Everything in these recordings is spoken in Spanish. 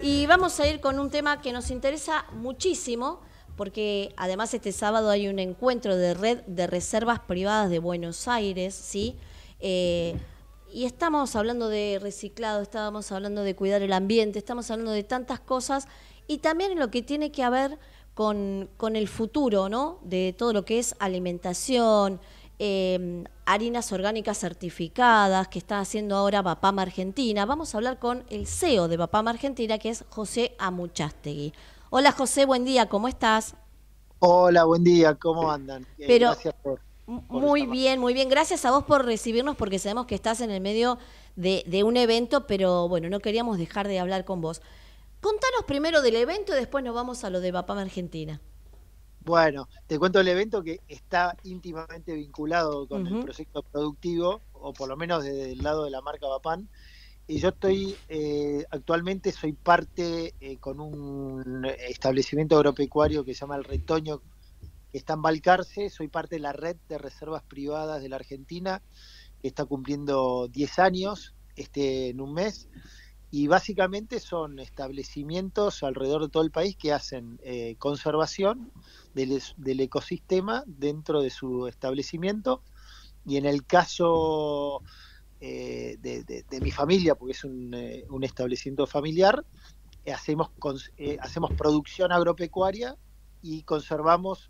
Y vamos a ir con un tema que nos interesa muchísimo, porque además este sábado hay un encuentro de red de reservas privadas de Buenos Aires, ¿sí? Eh, y estamos hablando de reciclado, estábamos hablando de cuidar el ambiente, estamos hablando de tantas cosas, y también en lo que tiene que ver con el futuro, ¿no? De todo lo que es alimentación, harinas orgánicas certificadas que está haciendo ahora Bapam Argentina. Vamos a hablar con el CEO de Bapam Argentina, que es José Amuchastegui. Hola José, buen día, ¿cómo estás? Hola, buen día, ¿cómo andan? Pero Gracias por muy llamar. bien, muy bien. Gracias a vos por recibirnos porque sabemos que estás en el medio de un evento, pero bueno, no queríamos dejar de hablar con vos. Contanos primero del evento y después nos vamos a lo de Bapam Argentina. Bueno, te cuento el evento que está íntimamente vinculado con el Ujú. proyecto productivo, o por lo menos desde el lado de la marca Vapan. Y yo estoy, actualmente soy parte con un establecimiento agropecuario que se llama El Retoño, que está en Balcarce. Soy parte de la red de reservas privadas de la Argentina, que está cumpliendo 10 años en un mes. Y básicamente son establecimientos alrededor de todo el país que hacen conservación del ecosistema dentro de su establecimiento. Y en el caso de mi familia, porque es un establecimiento familiar, hacemos producción agropecuaria y conservamos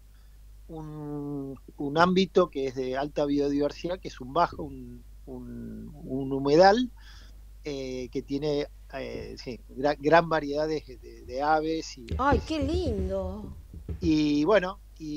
un ámbito que es de alta biodiversidad, que es un bajo, un humedal que tiene sí, gran variedad de aves y Ay, qué especies. lindo. Y bueno,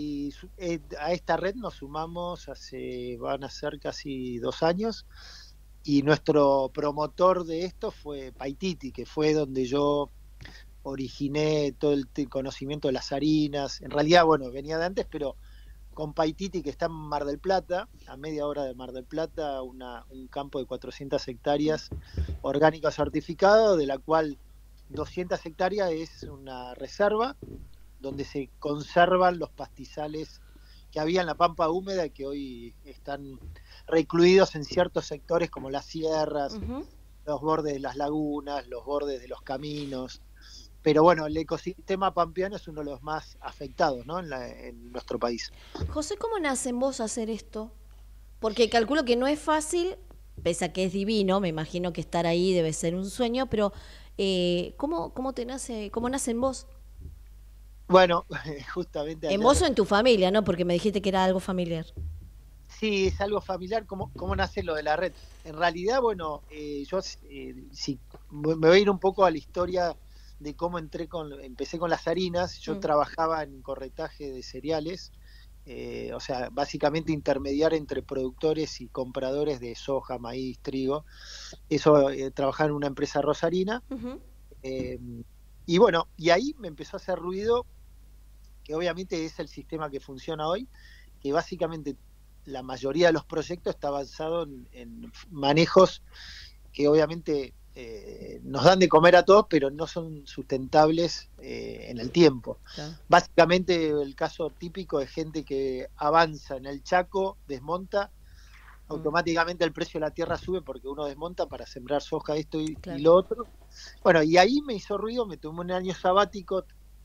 a esta red nos sumamos van a ser casi 2 años, y nuestro promotor de esto fue Paititi, que fue donde yo originé todo el conocimiento de las harinas. En realidad, bueno, venía de antes, pero con Paititi, que está en Mar del Plata, a media hora de Mar del Plata, un campo de 400 hectáreas orgánico certificado, de la cual 200 hectáreas es una reserva donde se conservan los pastizales que había en la pampa húmeda, que hoy están recluidos en ciertos sectores como las sierras, Ujú. los bordes de las lagunas, los bordes de los caminos. Pero bueno, el ecosistema pampeano es uno de los más afectados, ¿no? En nuestro país. José, ¿cómo nace en vos hacer esto? Porque calculo que no es fácil, pese a que es divino, me imagino que estar ahí debe ser un sueño, pero ¿cómo te nace, cómo nace en vos? Bueno, justamente En vos ayer, o en tu familia, ¿no? Porque me dijiste que era algo familiar. sí, es algo familiar. ¿Cómo nace lo de la red? En realidad, bueno, yo sí, me voy a ir un poco a la historia de cómo empecé con las harinas. Yo Mm. trabajaba en corretaje de cereales, o sea, básicamente intermediar entre productores y compradores de soja, maíz, trigo. Eso, trabajaba en una empresa rosarina. Ujú. eh, y bueno, y ahí me empezó a hacer ruido, que obviamente es el sistema que funciona hoy, que básicamente la mayoría de los proyectos está avanzado en manejos que obviamente nos dan de comer a todos, pero no son sustentables en el tiempo. Claro. Básicamente el caso típico es gente que avanza en el Chaco, desmonta, Mm. automáticamente el precio de la tierra sube porque uno desmonta para sembrar soja, esto y Claro. lo otro. Bueno, y ahí me hizo ruido, me tomé un año sabático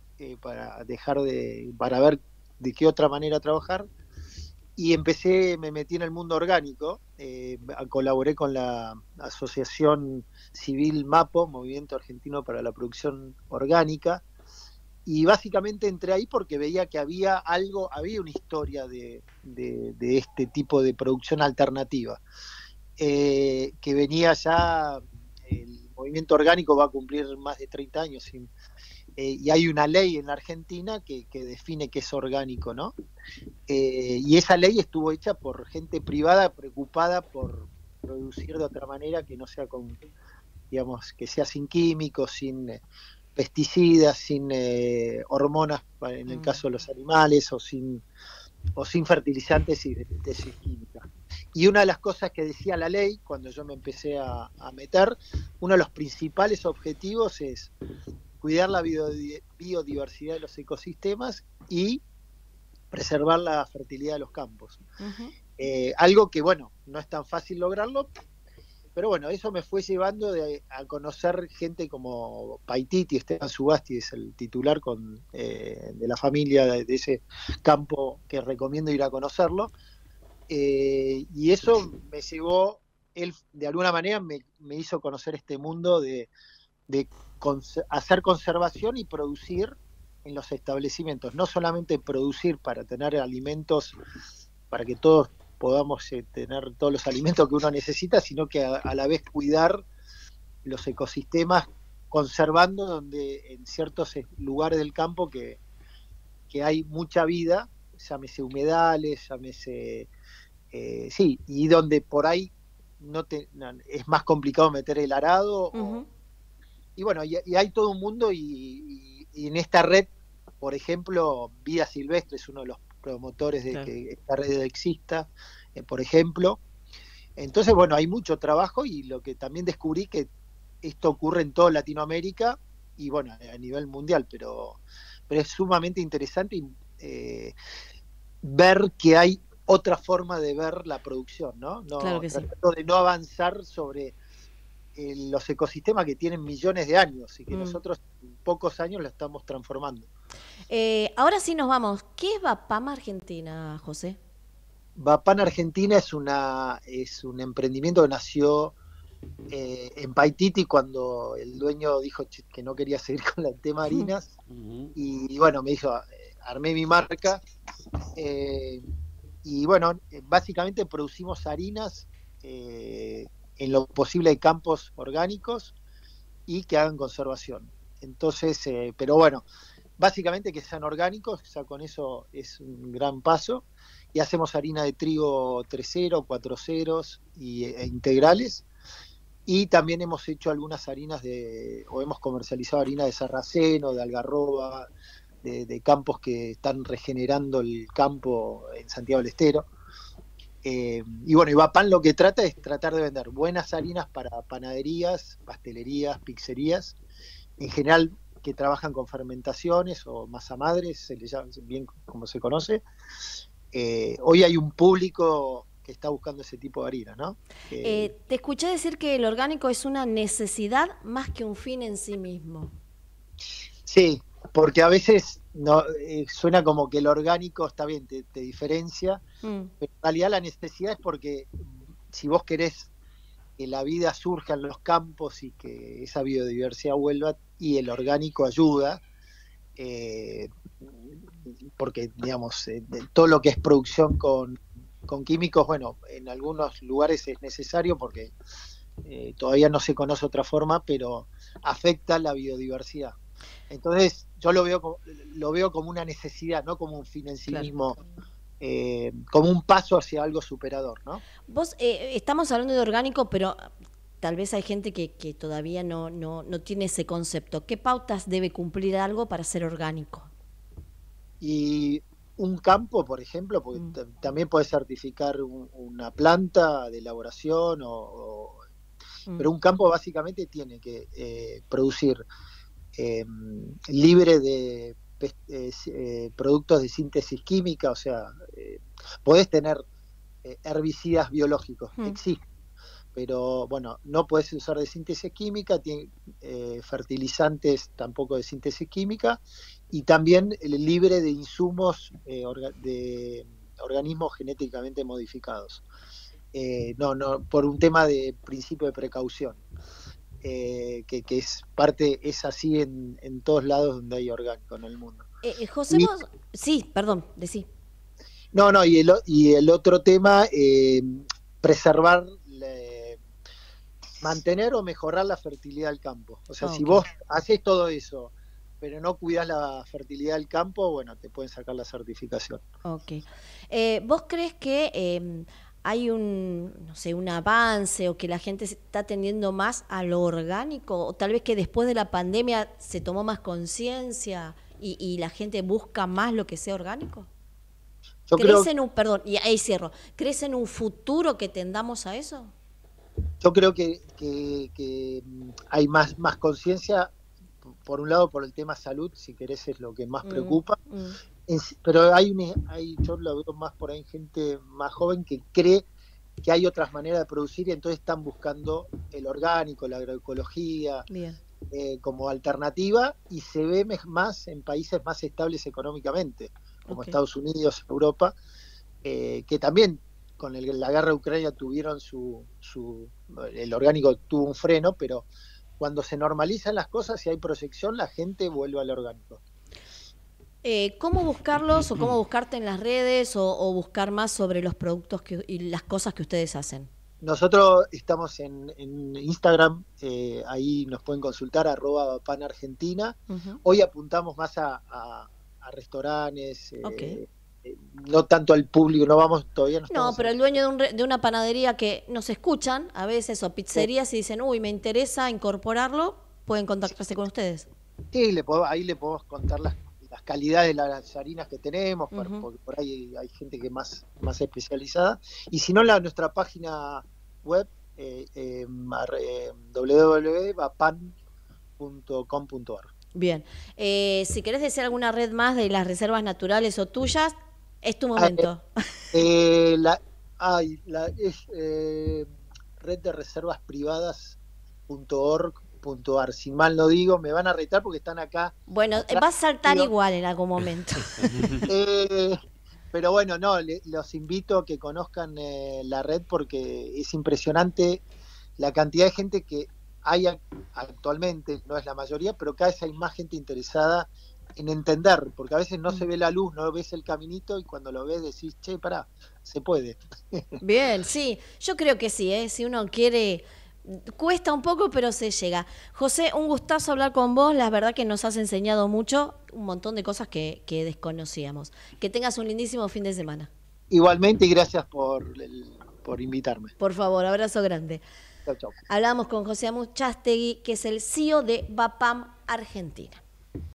para ver de qué otra manera trabajar, y me metí en el mundo orgánico. Colaboré con la Asociación Civil MAPO, Movimiento Argentino para la Producción Orgánica, y básicamente entré ahí porque veía que había una historia de este tipo de producción alternativa, que venía ya. El movimiento orgánico va a cumplir más de 30 años y hay una ley en la Argentina que define qué es orgánico, ¿no? Y esa ley estuvo hecha por gente privada preocupada por producir de otra manera, que no sea digamos, que sea sin químicos, sin pesticidas, sin hormonas en el Mm. caso de los animales, o sin fertilizantes y tesis químicas. Y una de las cosas que decía la ley, cuando yo me empecé a meter, uno de los principales objetivos es cuidar la biodiversidad de los ecosistemas y preservar la fertilidad de los campos. Ujú. Algo que, bueno, no es tan fácil lograrlo, pero bueno, eso me fue llevando a conocer gente como Paititi, Esteban Subasti es el titular de la familia de ese campo que recomiendo ir a conocerlo. Y eso me llevó, él de alguna manera me hizo conocer este mundo de hacer conservación y producir en los establecimientos, no solamente producir para tener alimentos, para que todos podamos tener todos los alimentos que uno necesita, sino que a la vez cuidar los ecosistemas, conservando donde en ciertos lugares del campo que hay mucha vida, llámese humedales, llámese sí, y donde por ahí es más complicado meter el arado. Uh-huh. Y bueno, y hay todo un mundo y en esta red, por ejemplo, Vida Silvestre es uno de los promotores de que esta red exista, por ejemplo. Entonces, bueno, hay mucho trabajo y lo que también descubrí que esto ocurre en toda Latinoamérica y bueno, a nivel mundial, pero es sumamente interesante ver que hay otra forma de ver la producción, ¿no? Claro que tratando de no avanzar sobre los ecosistemas que tienen millones de años y que nosotros en pocos años la estamos transformando. Ahora sí nos vamos. ¿Qué es Vapam Argentina, José? Vapam Argentina es un emprendimiento que nació en Paititi cuando el dueño dijo que no quería seguir con el tema harinas y bueno, me dijo, armé mi marca y bueno, básicamente producimos harinas en lo posible de campos orgánicos y que hagan conservación. Entonces, pero bueno, básicamente que sean orgánicos, ya con eso es un gran paso. Y hacemos harina de trigo 3.0, 4.0 e integrales. Y también hemos hecho algunas harinas o hemos comercializado harina de sarraceno, de algarroba, de campos que están regenerando el campo en Santiago del Estero. Y bueno, y Vapam lo que trata es tratar de vender buenas harinas para panaderías, pastelerías, pizzerías, en general que trabajan con fermentaciones o masa madre, se le llama bien como se conoce. Hoy hay un público que está buscando ese tipo de harina, ¿no? Te escuché decir que el orgánico es una necesidad más que un fin en sí mismo. Sí, porque a veces suena como que el orgánico está bien, te diferencia, pero en realidad la necesidad es porque si vos querés que la vida surja en los campos y que esa biodiversidad vuelva, y el orgánico ayuda, porque digamos, todo lo que es producción con químicos, bueno, en algunos lugares es necesario porque todavía no se conoce otra forma, pero afecta la biodiversidad. Entonces yo lo veo como una necesidad, no como un fin en sí mismo, como un paso hacia algo superador, ¿no? Vos, estamos hablando de orgánico, pero tal vez hay gente que todavía no tiene ese concepto. ¿Qué pautas debe cumplir algo para ser orgánico? Y un campo, por ejemplo, porque también puede certificar una planta de elaboración, pero un campo básicamente tiene que producir libre de productos de síntesis química, o sea, podés tener herbicidas biológicos, existen, pero bueno, no podés usar de síntesis química, fertilizantes tampoco de síntesis química, y también libre de insumos de organismos genéticamente modificados. No, por un tema de principio de precaución. Que es así en todos lados donde hay orgánico en el mundo. José, vos... Sí, perdón, decí. No, y el otro tema, preservar, mantener o mejorar la fertilidad del campo. O sea, si vos haces todo eso, pero no cuidás la fertilidad del campo, bueno, te pueden sacar la certificación. Ok. ¿Vos crees que hay no sé, un avance o que la gente se está tendiendo más a lo orgánico? O tal vez que después de la pandemia se tomó más conciencia y la gente busca más lo que sea orgánico. Perdón, y ahí cierro. ¿Crees en un futuro que tendamos a eso? Yo creo que hay más conciencia, por un lado por el tema salud, si querés es lo que más preocupa, pero yo lo veo más por ahí gente más joven que cree que hay otras maneras de producir y entonces están buscando el orgánico, la agroecología como alternativa, y se ve más en países más estables económicamente, como Estados Unidos, Europa, que también con la guerra de Ucrania tuvieron el orgánico tuvo un freno, pero cuando se normalizan las cosas y hay proyección, la gente vuelve al orgánico. ¿Cómo buscarlos o cómo buscarte en las redes o buscar más sobre los productos y las cosas que ustedes hacen? Nosotros estamos en Instagram, ahí nos pueden consultar, @vapanargentina. Hoy apuntamos más a restaurantes, no tanto al público, todavía no estamos. No, pero el dueño de una panadería que nos escuchan a veces, o pizzerías, y dicen, uy, me interesa incorporarlo, pueden contactarse con ustedes. Sí, ahí le podemos contar las calidades de las harinas que tenemos, porque por ahí hay gente que más especializada. Y si no, nuestra página web, www.vapan.com.ar. Bien. Si querés decir alguna red más de las reservas naturales o tuyas, es tu momento. Red de reservas privadas.org.ar. Si mal no digo, me van a retar porque están acá. Bueno, va a saltar igual en algún momento. Pero bueno, no, los invito a que conozcan la red, porque es impresionante la cantidad de gente que hay actualmente, no es la mayoría, pero cada vez hay más gente interesada en entender, porque a veces no se ve la luz, no ves el caminito, y cuando lo ves decís, che, pará, se puede. Bien, sí, yo creo que sí, si uno quiere, cuesta un poco, pero se llega. José, un gustazo hablar con vos, la verdad que nos has enseñado mucho, un montón de cosas que desconocíamos. Que tengas un lindísimo fin de semana. Igualmente, y gracias por invitarme. Por favor, abrazo grande. Chau, chau. Hablamos con José Amuchastegui, que es el CEO de Vapam Argentina.